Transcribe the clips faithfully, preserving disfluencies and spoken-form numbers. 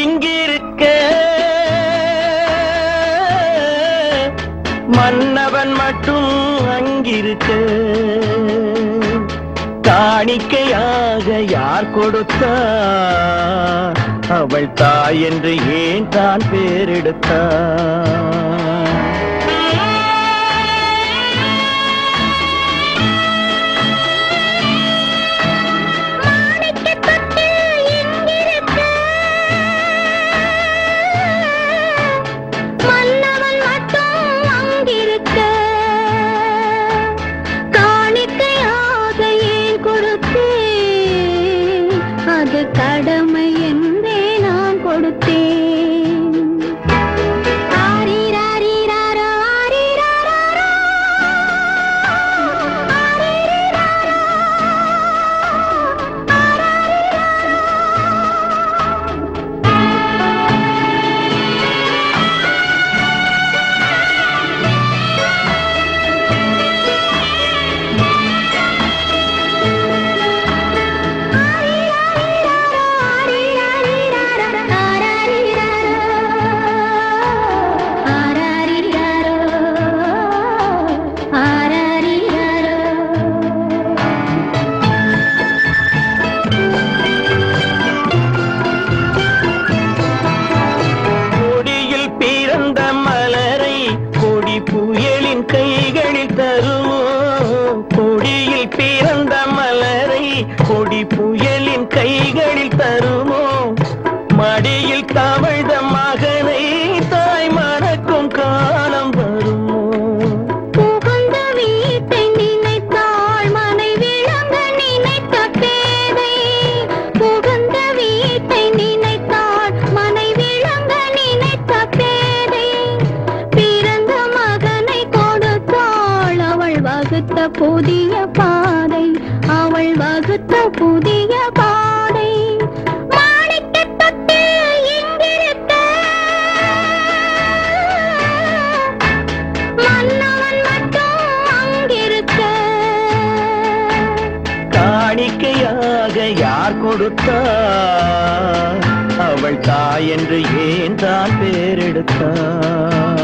இங்கிருக்க மன்னவன் மட்டும் அங்கிருக்க காணிக்கையாக யார் கொடுத்தார் அவள் தாய் என்று ஏன் தான் பேரெடுத்தார் கடமை என்றே நான் கொடுத்தேன். ஆரிராரிராரோ, ஆரிராரோ, ஆரிராரோ, கொடி புயலின் கைகளில் தருமோ மடியில் தவழ்ந்த மகனை தாய் மறக்கும் காலம் வருமோ புகுந்த வீட்டை நினைத்தாள் மனை விளங்க நினைத்த பேதை புகுந்த வீட்டை நினைத்தாள் மனை விளங்க நினைத்த பேதை பிறந்த மகனை கொடுத்தாள் அவள் வகுத்த புதிய பாதை அவள் வகுத்த புதிய பாதை மாணிக்கத் தொட்டில் இங்கிருக்க மன்னவன் மட்டும் அங்கிருக்க காணிக்கையாக யார் கொடுத்தார் அவள் தாய் என்று ஏன் தான் பேரெடுத்தார்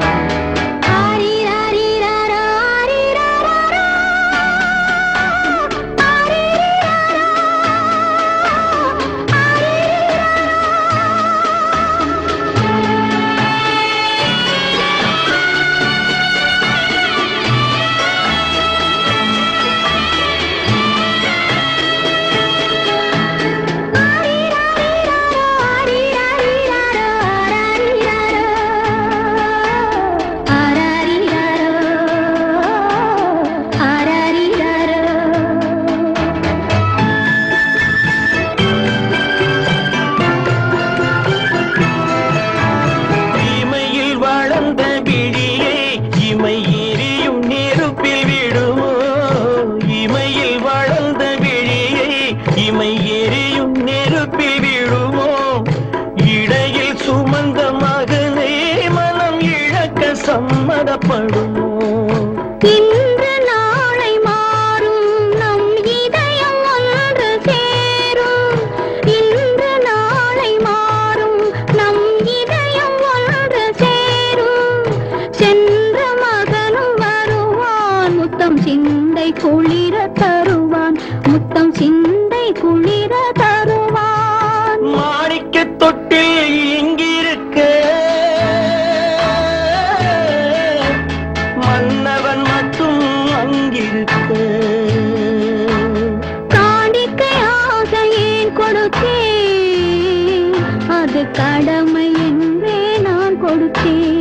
சம்மதப்படுமோ இன்று நாளை மாறும் நம் இதயம் ஒன்று சேரும் இன்று நாளை மாறும் நம் இதயம் ஒன்று சேரும் சென்ற மகனும் வருவான் முத்தம் சிந்தை குளிர தருவான் முத்தம் சிந்தை குளிர தருவான் மாணிக்கத் தொட்டில் இங்கிருக்க மன்னவன் மட்டும் அங்கிருக்க காணிக்கையாக ஏன் கொடுத்தேன் அது கடமை என்றே நான் கொடுத்தேன்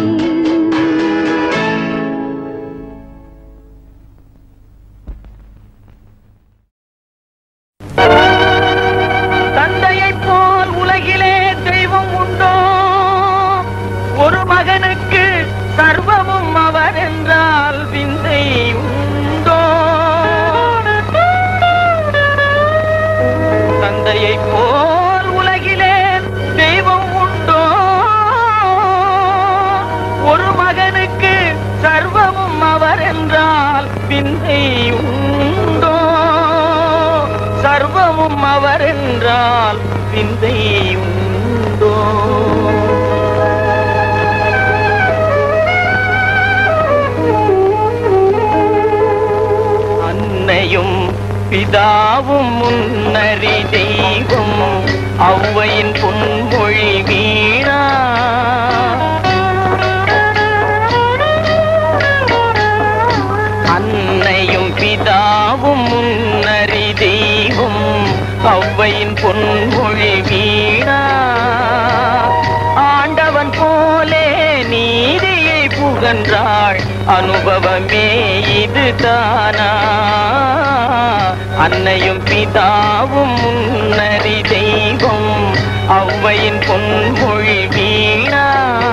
தந்தையைப் போல் உலகிலே தெய்வம் உண்டோ ஒரு மகனுக்கு சர்வமும் அவர் என்றால் விந்தை உண்டோ தந்தையைப் போல் உலகிலே தெய்வம் உண்டோ ஒரு மகனுக்கு சர்வமும் அவர் என்றால் விந்தை உண்டோ சர்வமும் அவர் என்றால் விந்தை உண்டோ ஔவையின் பொன்மொழி வீணா. அன்னையும் பிதாவும் முன்னறி தெய்வம் ஔவையின் பொன்மொழி வீணா. ஆண்டவன் போலே நீதியை புகன்றாள் அனுபவமே இது தானா. அன்னையும் பிதாவும் முன்னறி தெய்வம் ஔவையின் பொன்மொழி வீணா.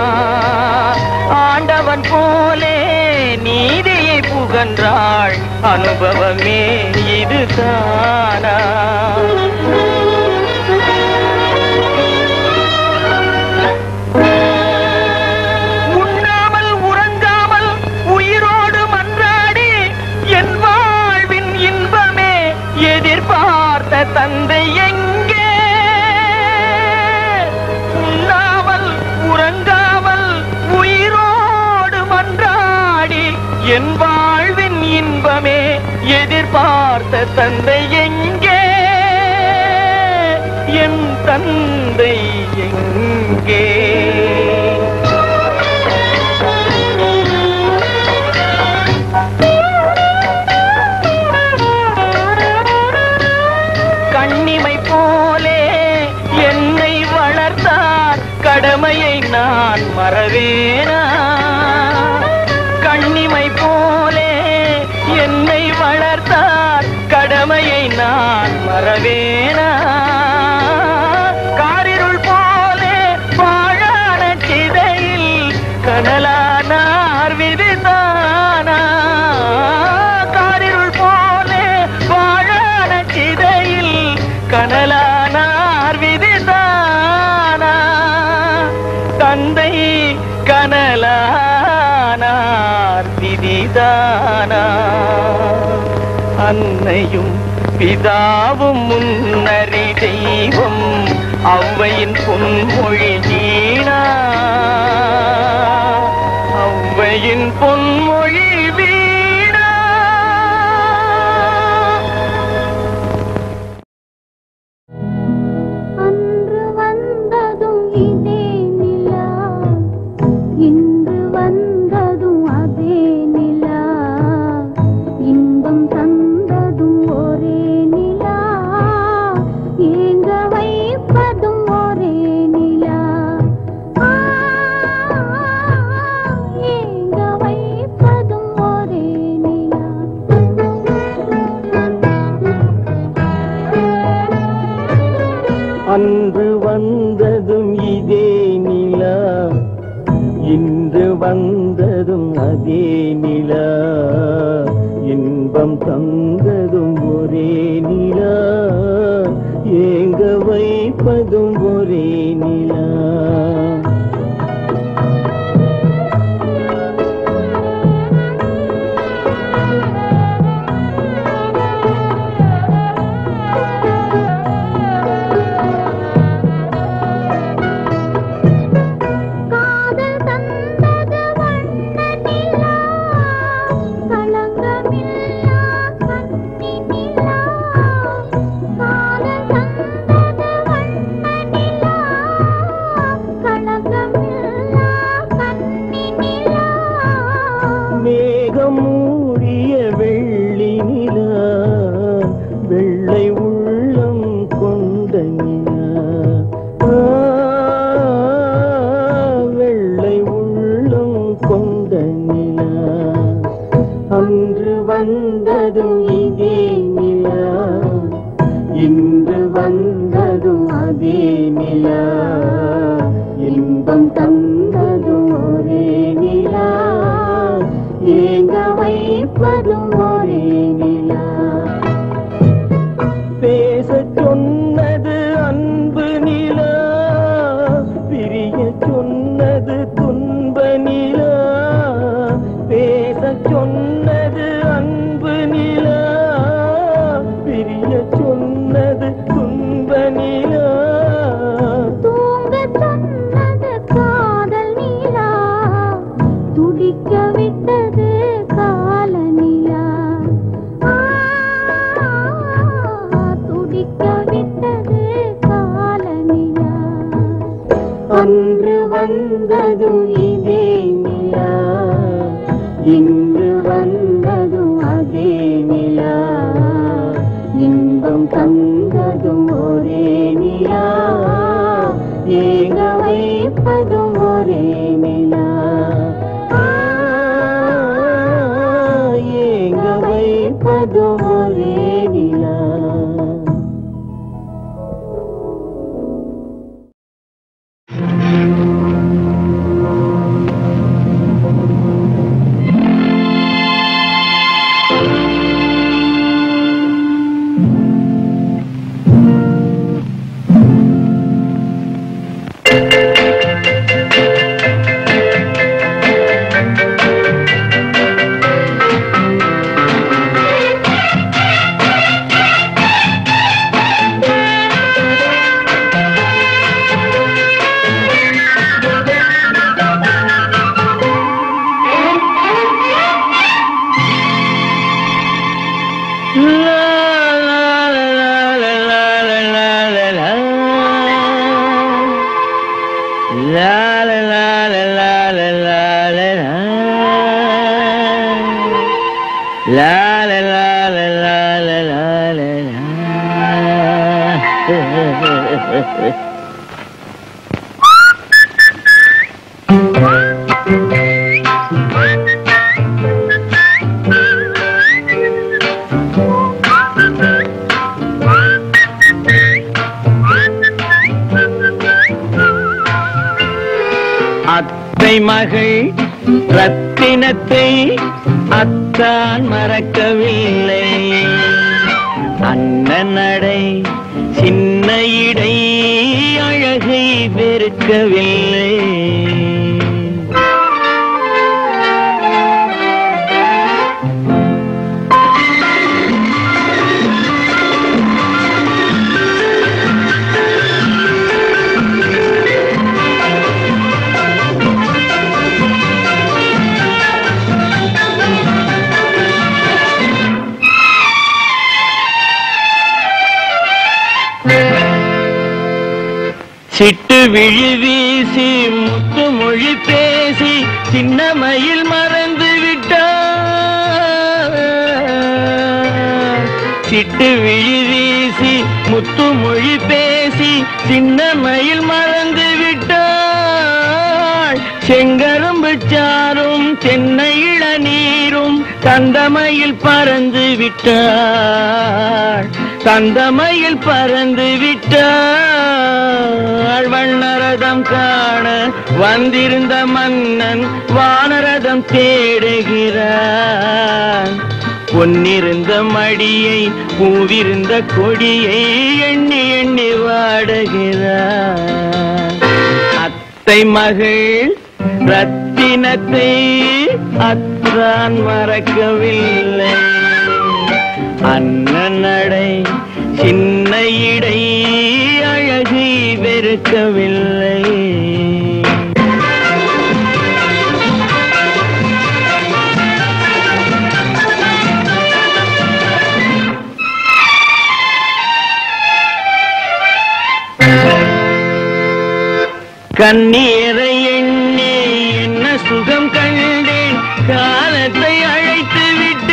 ஆண்டவன் போலே நீதியை புகன்றாள் அனுபவமே இது தானா. உண்ணாமல் உறங்காமல் உயிரோடு மன்றாடி என் வாழ்வின் இன்பமே எதிர்பார்த்த தந்தை எங்கே? உண்ணாமல் உறங்காமல் உயிரோடு மன்றாடி என் வாழ்வின் இன்பமே எதிர்பார்த்த தந்தை எங்கே? என் தந்தை எங்கே? கண்ணிமை போலே என்னை வளர்த்தார் கடமையை நான் மறவேனா? கண்ணிமை போலே என்னை வளர்த்தார் கடமையை நான் மறவேனா? காரிருள் போலே வாழான சிதையில் கனலானார் விதிதானா? காரிருள் போலே வாழான சிதையில் கனலானார் விதிதானா? தந்தை கனலானார் விதிதானா? அன்னையும் பிதாவும் முன்னறி தெய்வம் ஔவையின் பொன்மொழி வீணா. ஔவையின் பொன்மொழி வீணா. அன்று வந்ததும் இதே நிலா, இன்று வந்ததும் அதே நிலா, இன்பம் தந்ததும் ஒரே நிலா, ஏங்க வைப்பதும் ஒரே நிலா. ஆ, ஏங்க வைப்பதும் ஒரே நிலா. அன்று வந்ததும் இதே நிலா, இன்று வந்ததும் அதே நிலா, இன்பம் தந்ததும் ஒரே நிலா, ஏங்க வைப்பதும் ஒரே நிலா. காதல் தந்தது வண்ண நிலா, களங்கமில்லா கண் அன்று வந்ததும் இதே நிலா, இன்று வந்ததும் அதே நிலா, இன்பம் தந்ததும் ஒரே நிலா, ஏங்க வைப்பதும் ஒரே நிலா, ஏங்க வைப்பதும் ஒரே நிலா. அத்தை மகள் ரத்தினத்தை அத்தான் மறக்கவில்லை, அண்ணன் நடை சின்ன இடை அழகை வெறுக்கவில்லை. சிட்டு விழி வீசி முத்து மொழி பேசி சின்ன மயில் மறந்து விட்டார். சிட்டு விழி வீசி முத்து மொழி பேசி சின்ன மயில் மறந்து விட்டாள். செங்கரும்பு சாரும் தென்னை இளநீரும் தந்தமயில் பறந்து விட்டாள், தந்தமயில் பறந்து விட்டாள். வண்ணரதம் காண வந்திருந்த மன்னன் வானரதம் தேடுகிறான். பொன்னிருந்த மடியை பூவிருந்த கொடியை எண்ணி எண்ணி வாடுகிறான். அத்தை மகள் ரத்தினத்தை அத்தான் மறக்கவில்லை, அண்ணன் நடை சின்ன இடை அழகை வெறுக்கவில்லை. கண்ணீரை எண்ணி என்ன சுகம் கண்டேன், காலத்தை அழைத்து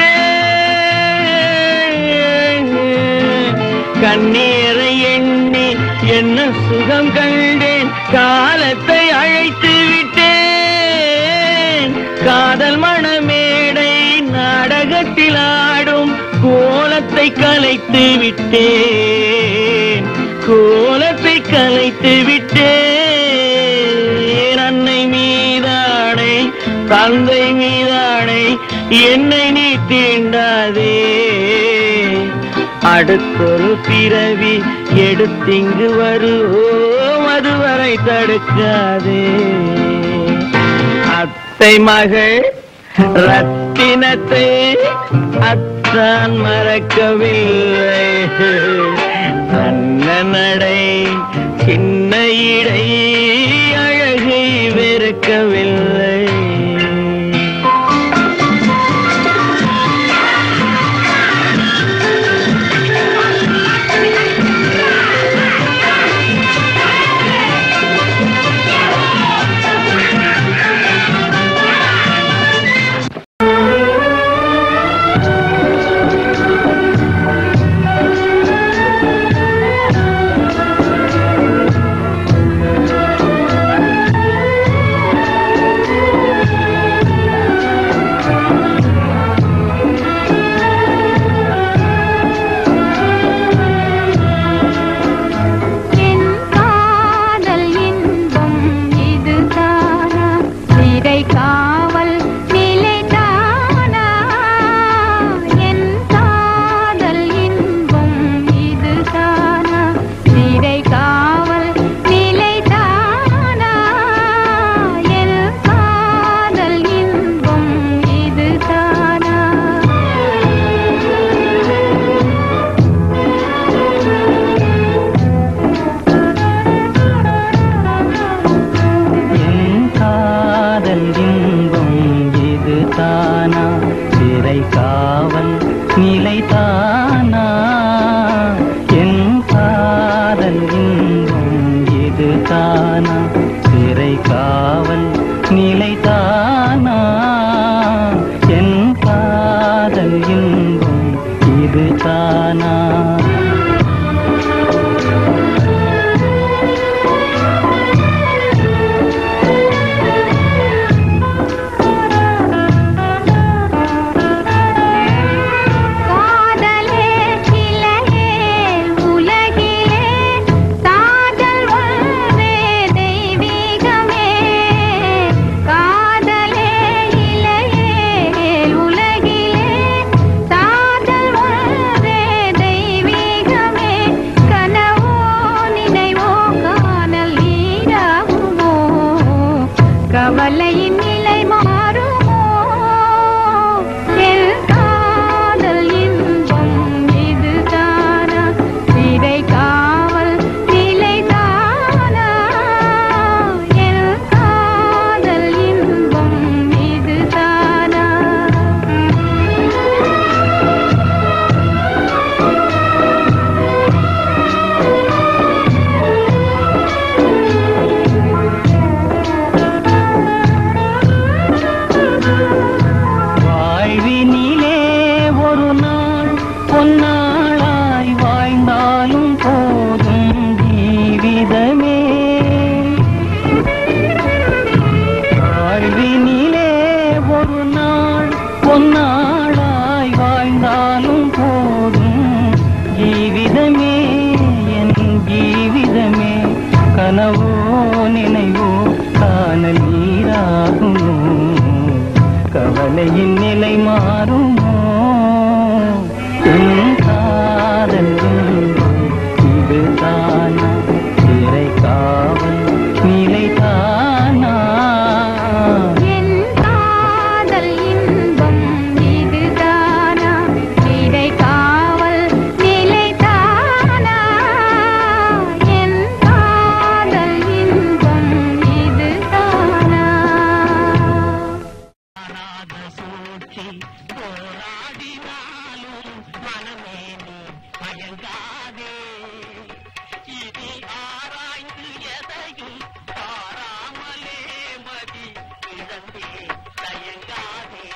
விட்டேன். கண்ணீரை எண்ணி என்ன சுகம் கண்டேன், காலத்தை அழைத்து விட்டேன். காதல் மணமேடை நாடகத்தில் ஆடும் கோலத்தை கலைத்து விட்டேன், கோலத்தை கலைத்து விட்டேன். அன்னை மீதானை தந்தை மீதானை என்னை நீ தீண்டாதே, அடுத்தொரு பிறவி எடுத்திங்கு வருவோம் அதுவரை தடுக்காதே. அத்தை மகள் ரத்தினத்தை அத்தான் மறக்கவில்லை, அண்ணன் நடை சின்ன இடை அழகை வெறுக்கவில்லை. சிறை காவல் நிலைதானா என் காதல் இன்பம் இது தானா கவலையின் நிலை மாறுமோ என் காதல் இது தானா சிறை காவல் நிலை தானா என் காதல் இன்பம் இது தானா சிறை காவல் நிலை தானா என் காதல் இன்பம் இது தானா போராடினாலும் மனமே நீ மயங்காதே இனி ஆராய்ந்து எதையும் தாராமலே மதி இழந்தே தயங்காதே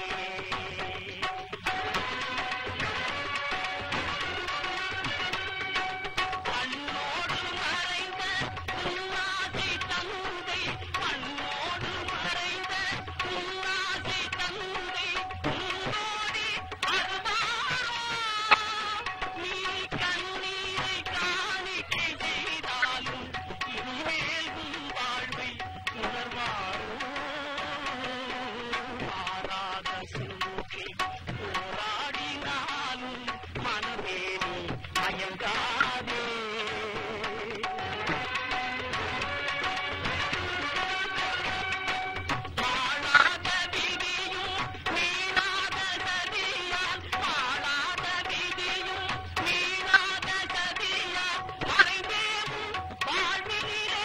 கண்ணோடு மறைந்த உன்னாசி தந்தை கண்ணோடு மறைந்த உன்னாசி தந்தை உன்னோடி அருவாரோ நீ கண்ணீரை காணிக்கை செய்தாலும் இனிமேல் உன் வாழ்வை உணர்வாரோ மாறாத சூழ்ச்சி போராடினாலும் மனமே நீ மயங்காதே வாழாத விதியும் மீளாத சதியால் வாழாத விதியும் மீளாத சதியால் மறைந்தேவும் வாழ்வினிலே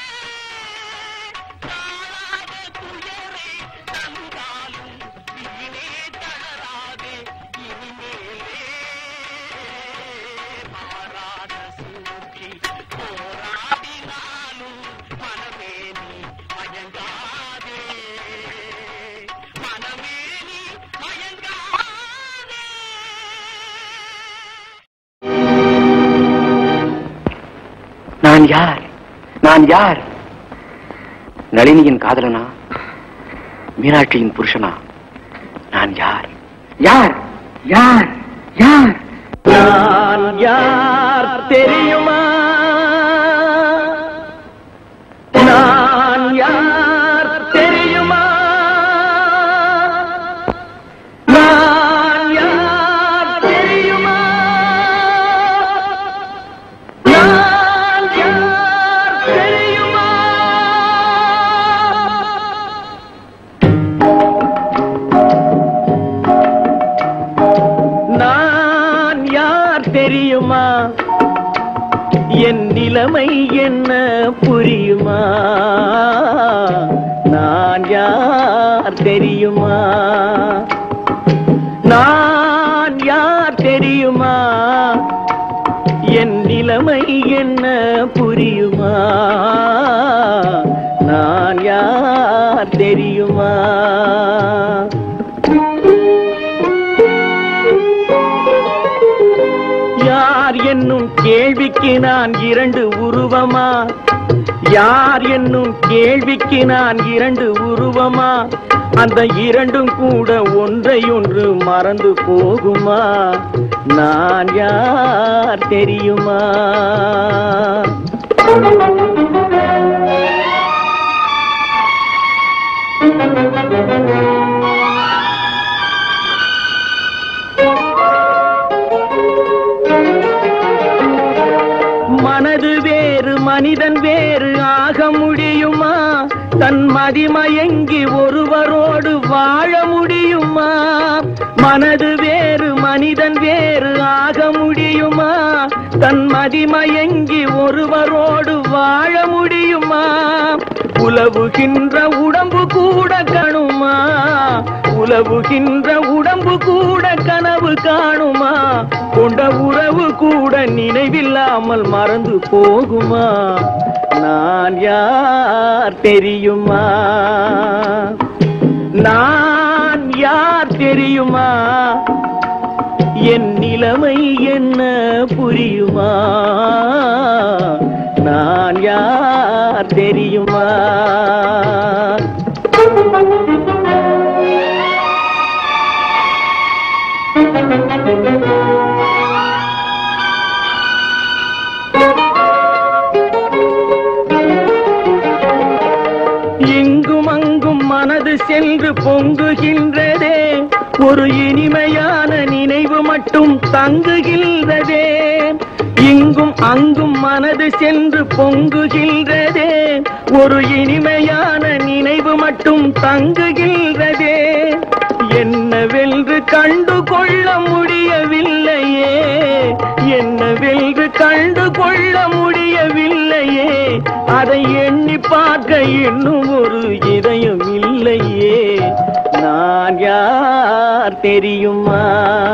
தாழாத துயரை தந்தாலும் வீணே தளராதே இனிமேலே மாறாத சூழ்ச்சி போராடினாலும் மனமே நீ மயங்காதே மனமே நீ மயங்காதே நான் யார் நான் யார் நளினியின் காதலனா மீனாட்சியின் புருஷனா நான் யார் யார் யார் யார் நான் யார் தெரியுமா நான் யார் தெரியுமா நான் யார் தெரியுமா நான் யார் தெரியுமா நான் யார் தெரியுமா யார் தெரியுமா? யார் என்னும் கேள்விக்கு நான் இரண்டு உருவமா? யார் என்னும் கேள்விக்கு நான் இரண்டு உருவமா? அந்த இரண்டும் கூட ஒன்றை ஒன்று மறந்து போகுமா? நான் யார் தெரியுமா? மனது வேறு மனிதன் வேறு ஆக முடியுமா? தன் மதிமயங்கி ஒருவரோடு வாழ முடியுமா? மனது வேறு மனிதன் வேறு ஆக முடியுமா? தன் மதிமயங்கி ஒருவரோடு வாழ முடியுமா? உலவுகின்ற உடம்பு கூட கணுமா? உலவுகின்ற உடம்பு கூட கனவு காணுமா? கொண்ட உறவு கூட நினைவில்லாமல் மறந்து போகுமா? நான் யார் தெரியுமா? நான் யார் தெரியுமா? என் நிலைமை என்ன புரியுமா? நான் யார் தெரியுமா? இங்கும் அங்கும் மனது சென்று பொங்குகின்றதே, ஒரு இனிமையான நினைவு மட்டும் தங்குகின்றதே. இங்கும் அங்கும் மனது சென்று பொங்குகின்றதே, ஒரு இனிமையான நினைவு மட்டும் தங்குகின்றதே. என்னவென்று கண்டு கொள்ள முடியவில்லையே, என்னவென்று கண்டு கொள்ள முடியவில்லையே. அதை எண்ணி பார்க்க இன்னும் ஒரு இதயம் இல்லையே. நான் யார் தெரியுமா?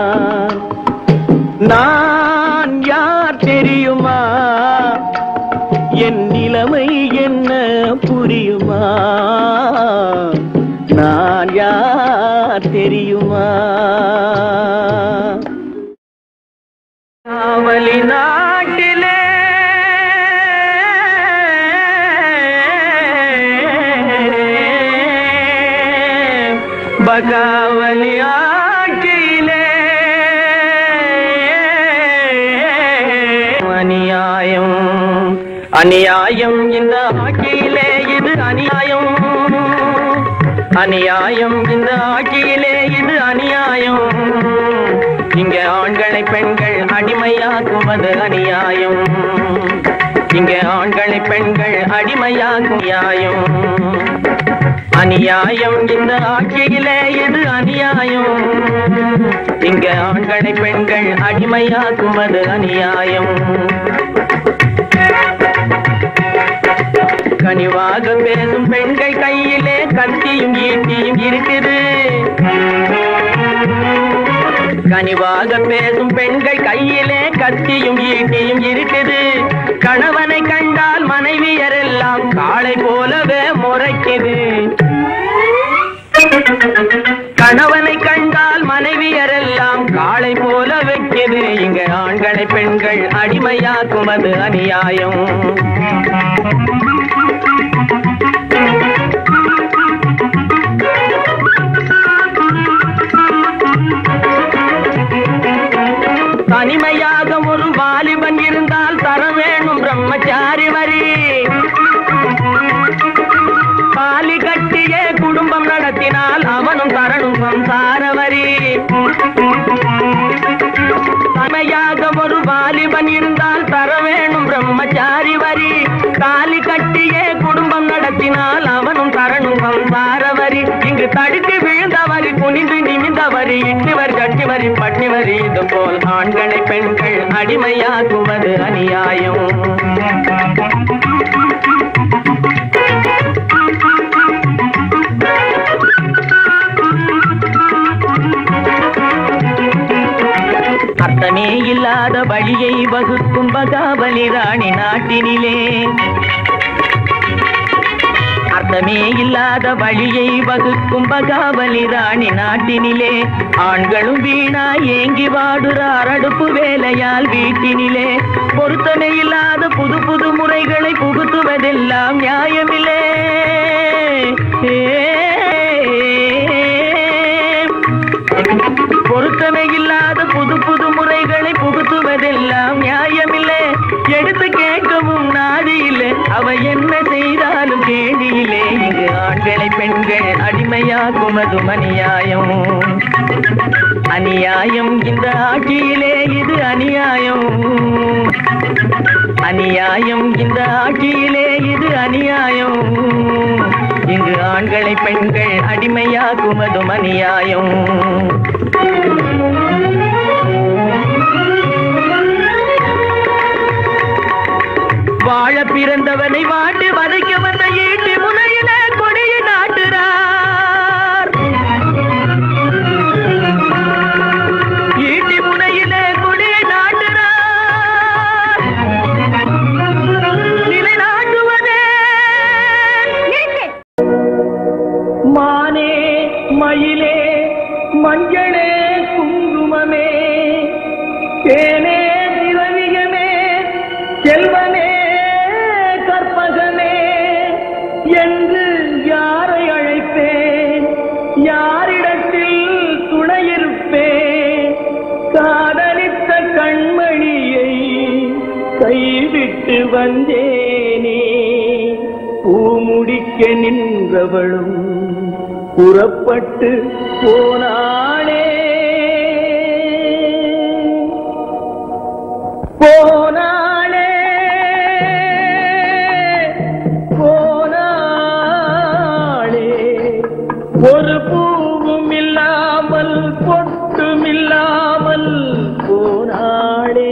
நான் யார் தெரியுமா? என் நிலைமை என்ன புரியுமா? நான் யார் தெரியுமா? காவலி நாட்டிலே பகாவலி ஆட்சியிலே அநியாயம் அநியாயம் இந்த ஆட்சியிலே இது அநியாயம். அநியாயம் இந்த ஆட்சியிலே இது அநியாயம். இங்கே ஆண்களை பெண்கள் அடிமையாக்குவது அநியாயம். இங்கே ஆண்களை பெண்கள் அடிமையாக்கும் நியாயம். அநியாயம் இந்த ஆட்சியிலே இது அநியாயம். இங்கே ஆண்களை பெண்கள் அடிமையாக்குவது அநியாயம். கனிவாக பேசும் பெண்கள் கையிலே கத்தியும் ஈட்டியும் இருக்குது. கனிவாக பேசும் பெண்கள் கையிலே கத்தியும் ஈட்டியும் இருக்குது. கணவனை கண்டால் மனைவியரெல்லாம் காளை போலவே முறைக்குது. கணவனை கண்டால் மனைவியரெல்லாம் காளை போல வைக்குது. இங்க ஆண்களை பெண்கள் அடிமையாக்குவது அநியாயம். தனிமையாக ஒரு வாலிபன் இருந்தால் தர வேணும் பிரம்மச்சாரி வரி. தாலி கட்டியே குடும்பம் நடத்தினால் அவனும் தரணும் சம்சார வரி. தனிமையாக ஒரு வாலிபன் இருந்தால் தர வேணும் பிரம்மச்சாரி வரி. தாலி கட்டியே குடும்பம் நடத்தினால் அவனும் தரணும் சம்சார வரி. இங்கு தடுத்து விழுந்தவரி குனிந்து நிமிந்தவரி இட்டுவர் கட்டிவரி பட்டிவரி. இது போல் ஆண்களை பெண்கள் அடிமையாக்குவது அநியாயம். அர்த்தமே இல்லாத வழியை வகுக்கும் பகாவலி ராணி நாட்டினிலே. வருத்தமே இல்லாத வழியை வகுக்கும் பகாவலி ராணி நாட்டினிலே ஆண்களும் வீணா ஏங்கி வாடுறார் அடுப்பு வேலையால் வீட்டினிலே. பொருத்தமே இல்லாத புது புது முறைகளை புகுத்துவதெல்லாம் நியாயமில்லே. பொருத்தமே இல்லாத புது புது முறைகளை புகுத்துவதெல்லாம் நியாயமில்லை. எடுத்து கேட்கவும் நாதியில்லை, அவ என்ன செய்தாலும் கேடியிலே. இங்கு ஆண்களை பெண்கள் அடிமையாகும் அதுவும் அநியாயம். அநியாயம் இந்த ஆட்சியிலே இது அநியாயம். அநியாயம் இந்த ஆட்சியிலே இது அநியாயம். இங்கு ஆண்களை பெண்கள் அடிமையாகும் அதுவும் அநியாயம். வாழ பிறந்தவனை வாட்டு வதைக்க வந்த ஈட்டி முனையில கொடியை நாட்டுறார். ஈட்டி முனையில கொடியை நாட்டுறார். நிலை நாட்டுவதே மானே மயிலே மஞ்சளே குங்குமமே தேனே திரவியமே செல்வமே கற்பகமே என்று யாரை அழைப்பேன்? யாரிடத்தில் துணையிருப்பேன்? காதலித்த கண்மணியை கைவிட்டு வந்தேனே. பூமுடிக்க நின்றவளும் புறப்பட்டு போனாளே. போனாளே போனாளே ஒரு பூவும் இல்லாமல் பொட்டும் இல்லாமல் போனாளே.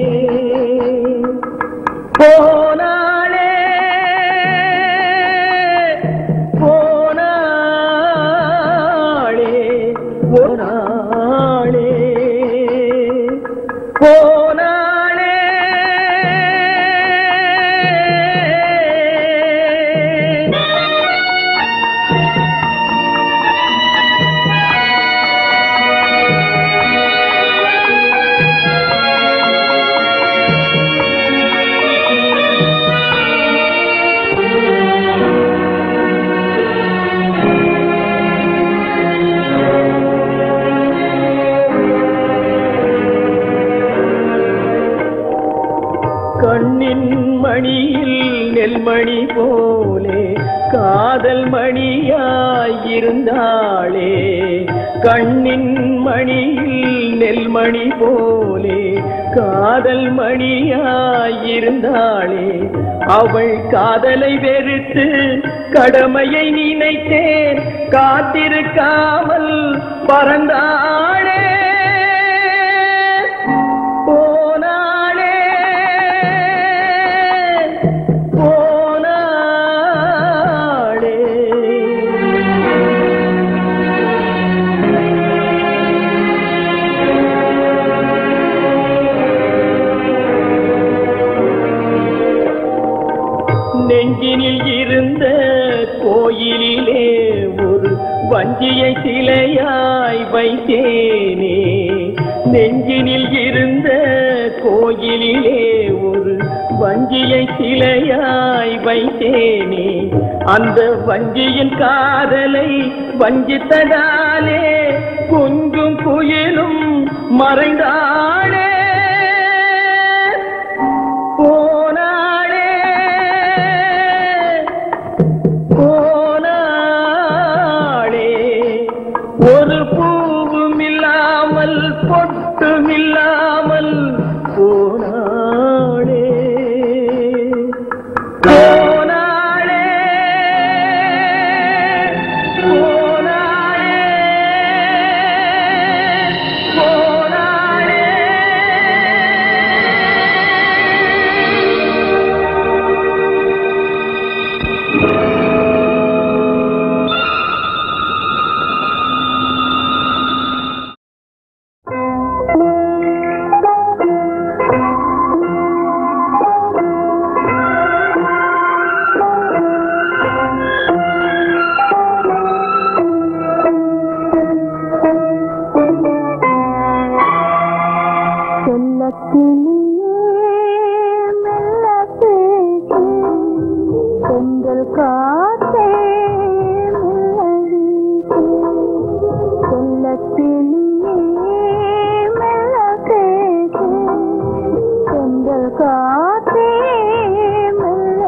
போனாளே போனாளே போனாளே போனாளே. கண்ணின் மணியில் நெல்மணி போலே காதல் மணியாயிருந்தாளே. கண்ணின் மணியில் நெல்மணி போலே காதல் மணியாயிருந்தாளே. அவள் காதலை வெறுத்து கடமையை நினைத்தேன், காத்திருக்காமல் பறந்தாளே. நெஞ்சினில் இருந்த கோயிலிலே ஒரு வஞ்சியை சிலையாய் வைத்தேனே. நெஞ்சினில் இருந்த கோயிலிலே ஒரு வஞ்சியை சிலையாய் வைத்தேனே. அந்த வஞ்சியின் காதலை வஞ்சித்ததாலே கொஞ்சம் குயிலும் மறைந்தாளே. ஒரு பூவும் இல்லாமல் பொட்டும் இல்லாமல் போனாளே. போனாளே போனாளே போனாளே. காற்றே மெல்ல செல்லக்கிளியே மெல்ல பேசு செந்தல் காற்றே மெல்ல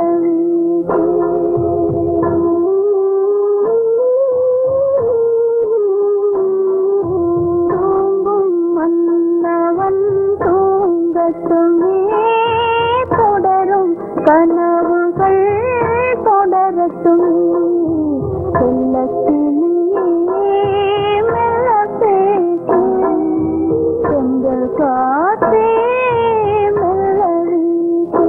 தூங்கும் மன்னவன் தூங்கட்டுமே தொடரும் கனவுகள் தொடரட்டுமே செல்லக்கிளியே மெல்ல பேசு செந்தல் காற்றே மெல்ல வீசு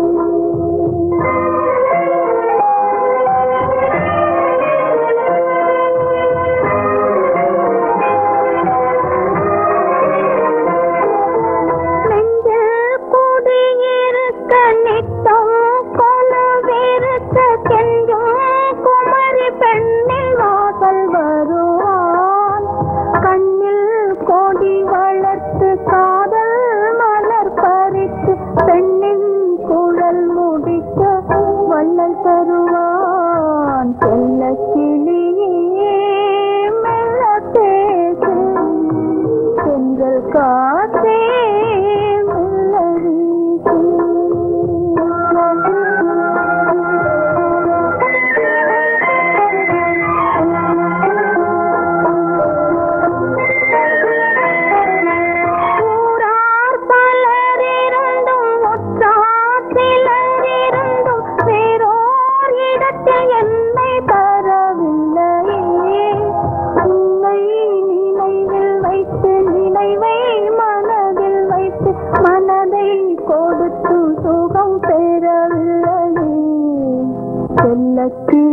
நெஞ்சில் குடியிருக்க நித்தம் கொலுவிருக்க கெஞ்சும் குமரி பெண்ணின் வாசல் வருவான் கண்ணில் கோடி வளர்த்து காதல் மலர் பறித்து பெண்ணின் குழல் முடிக்க வள்ளல் தருவான் செல்லக்கிளியே மெல்ல பேசு செந்தல் காற்றே மெல்ல வீசு ஊரார் பலரிருந்தும் உற்றார் சிலரிருந்தும் வேறோர் இடத்தில் என்னை தரவில்லையே உன்னை நினைவில் வைத்து நினைவை மனதில் வைத்து மனதை கொடுத்து சுகம் பெறவில்லையே செல்லக்கு